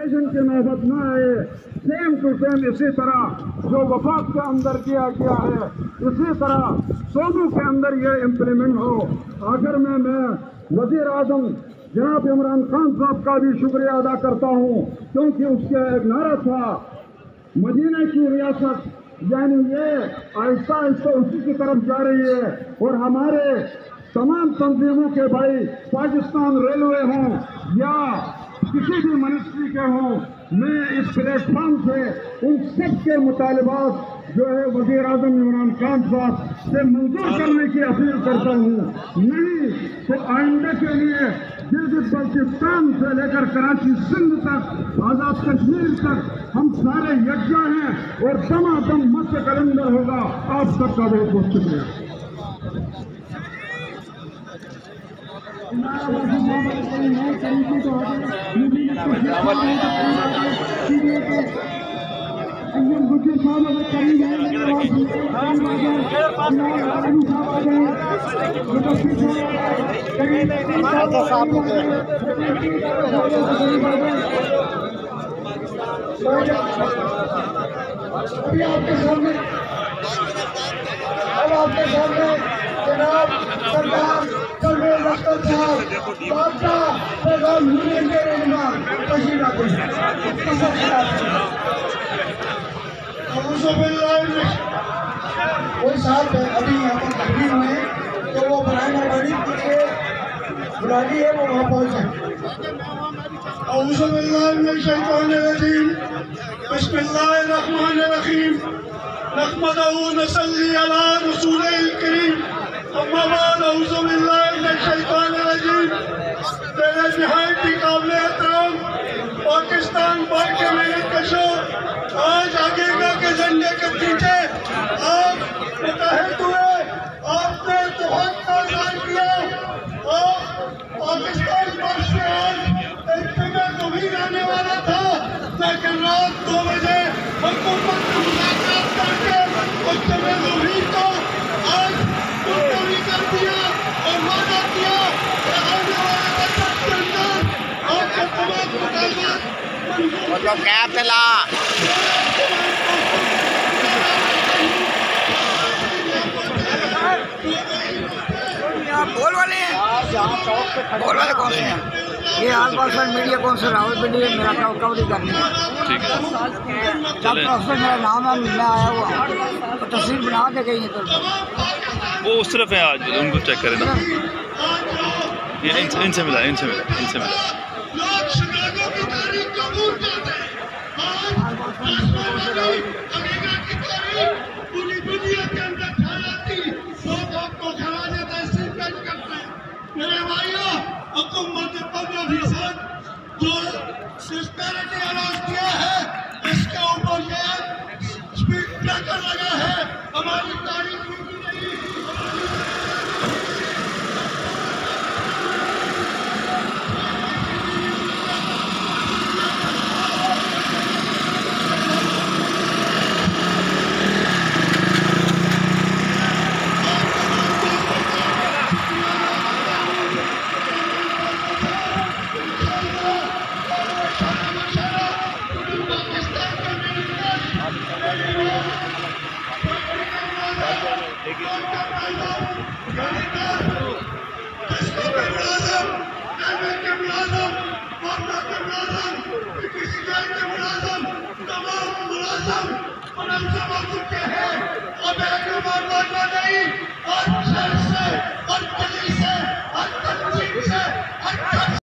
दिन की नौबत न आए। सेम टू सेम इसी तरह जो वफाक के अंदर किया गया है, इसी तरह सोनू के अंदर ये इम्प्लीमेंट हो। आखिर में मैं वजीर आजम जनाब इमरान खान साहब का भी शुक्रिया अदा करता हूँ, क्योंकि उसका एक नारा था मदीने की रियासत, यानी ये आहिस्ता आहिस्ता उसी की तरफ जा रही है। और हमारे तमाम तंजीमों के भाई, पाकिस्तान रेलवे हों या किसी भी मिनिस्ट्री के हों, मैं इस प्लेटफॉर्म से उन सब के मुतालबात जो है वज़ीर आज़म इमरान खान साहब से मंजूर करने की अपील करता हूँ। नहीं तो आइंदे के लिए गिलगित बल्तिस्तान से लेकर कराची सिंध तक, आज़ाद कश्मीर तक हम सारे यकजा हैं और दमादम मत कलंदर होगा। आप सबका बहुत बहुत शुक्रिया। आपके सामने जनाब सरदार परवेज अख्तर साहब बादशाह पैगाम यूनियन के रहनुमा तशरीफ लाते हैं। कोई साहब अभी यहाँ पर तकरीर हुए तो वो बनाए मेहरबानी के बुलानी है, वो वहाँ पहुँच जाए। बिस्मिल्लाहिर्रहमानिर्रहीम नहमदहू नसल्ली अला रसूलिल करीम अम्मा बाद अऊज़ु बिल्लाहि मिनश शैतानिर रजीम। तेरे निहायत ही काबिल एहतराम पाकिस्तान बार के मेरे कशो आज आगेगा के झंडे के पीछे आप मुतहद हुए, आपने इत्तेफाक का ऐलान किया और पाकिस्तान पर से आज एक फिगर गंभीर आने वाला था, लेकिन रात 2 बजे हुकूमत ने मुलाकात करके उस समय गंभीर को आज मुलतवी कर दिया और वादा किया कि आने वाले वक्त के अंदर आपके तमाम मुतालबात मतलब क्या चला बोल वाले हैं, बोल वाले कौन से हैं? ये आल पाकिस्तान मीडिया कौन से रावलपिंडी है, मेरा कवरी करनी है। ठीक है, जब प्रोफेसर मेरा नाम है मिलने आया हुआ तो तस्वीर बना के गई है, तो वो उस तरफ है। आज उनको चेक करें ना, ये इनसे मिला। पूरी दुनिया के अंदर फैलाती लोग आपको खराजे तहसील पेश करते हैं। मेरे भाइयों, हुकूमत फीसद जो डिस्पैरिटी अनाउंस किया है, इसके ऊपर ये स्पीड ब्रेकर लगा है। हमारी तारीफ नहीं तमाम मुलाज़िम मुनज़्ज़म हो चुके हैं। अब